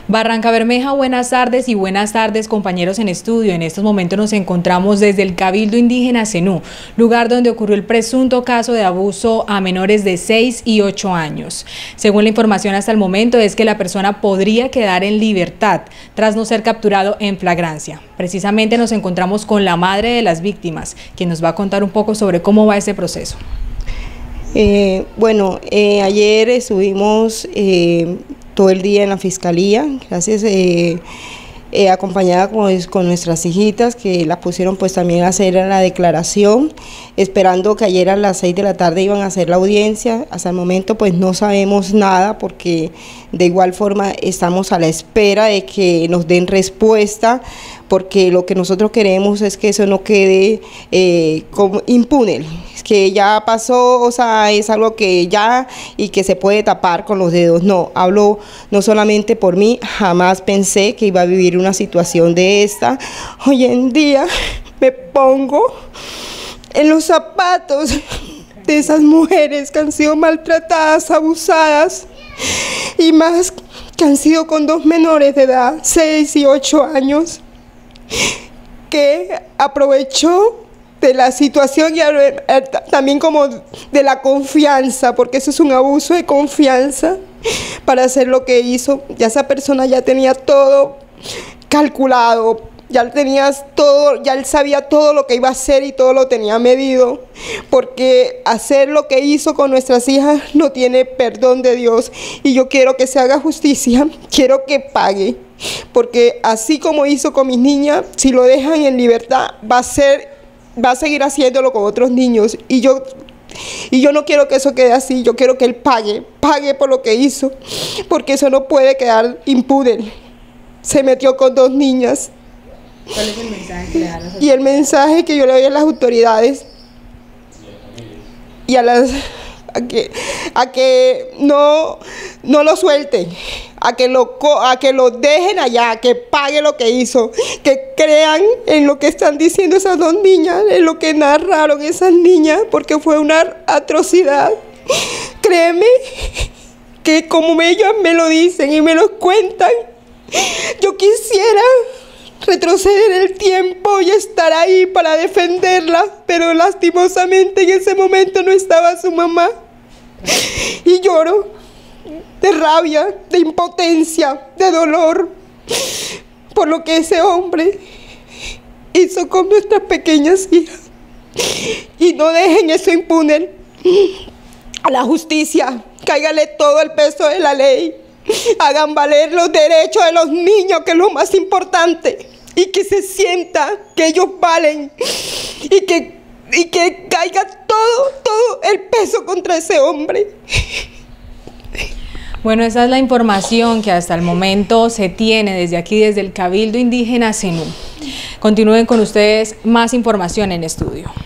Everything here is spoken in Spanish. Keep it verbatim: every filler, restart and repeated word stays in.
Barrancabermeja, buenas tardes y buenas tardes compañeros en estudio. En estos momentos nos encontramos desde el Cabildo Indígena Zenú, lugar donde ocurrió el presunto caso de abuso a menores de seis y ocho años. Según la información hasta el momento es que la persona podría quedar en libertad tras no ser capturado en flagrancia. Precisamente nos encontramos con la madre de las víctimas, quien nos va a contar un poco sobre cómo va ese proceso. Eh, bueno, eh, ayer estuvimos eh, todo el día en la fiscalía, gracias, eh, eh, acompañada con, con nuestras hijitas que las pusieron pues también a hacer la declaración, esperando que ayer a las seis de la tarde iban a hacer la audiencia. Hasta el momento pues no sabemos nada porque de igual forma estamos a la espera de que nos den respuesta, porque lo que nosotros queremos es que eso no quede eh, como impune, que ya pasó, o sea, es algo que ya y que se puede tapar con los dedos. No, hablo no solamente por mí, jamás pensé que iba a vivir una situación de esta. Hoy en día me pongo en los zapatos de esas mujeres que han sido maltratadas, abusadas, y más que han sido con dos menores de edad, seis y ocho años, que aprovechó de la situación y también como de la confianza, porque eso es un abuso de confianza, para hacer lo que hizo. Ya esa persona ya tenía todo calculado, ya tenías todo, ya él sabía todo lo que iba a hacer y todo lo tenía medido, porque hacer lo que hizo con nuestras hijas no tiene perdón de Dios, y yo quiero que se haga justicia, quiero que pague, porque así como hizo con mis niñas, si lo dejan en libertad, va a ser, va a seguir haciéndolo con otros niños, y yo Y yo no quiero que eso quede así. Yo quiero que él pague, pague por lo que hizo, porque eso no puede quedar impune. Se metió con dos niñas. ¿Cuál es el mensaje que le dan las autoridades? Y el mensaje que yo le doy a las autoridades y a las a que, a que no, no lo suelten, a que lo, a que lo dejen allá, que pague lo que hizo, que crean en lo que están diciendo esas dos niñas, en lo que narraron esas niñas, porque fue una atrocidad. Créeme que como ellos me lo dicen y me lo cuentan, yo quisiera retroceder el tiempo y estar ahí para defenderla, pero lastimosamente en ese momento no estaba su mamá. Y lloro de rabia, de impotencia, de dolor, por lo que ese hombre hizo con nuestras pequeñas hijas. Y no dejen eso impune. A la justicia, cáigale todo el peso de la ley. Hagan valer los derechos de los niños, que es lo más importante, y que se sienta que ellos valen, y que, y que caiga todo, todo el peso contra ese hombre. Bueno, esa es la información que hasta el momento se tiene desde aquí, desde el Cabildo Indígena Zenú. Continúen con ustedes más información en estudio.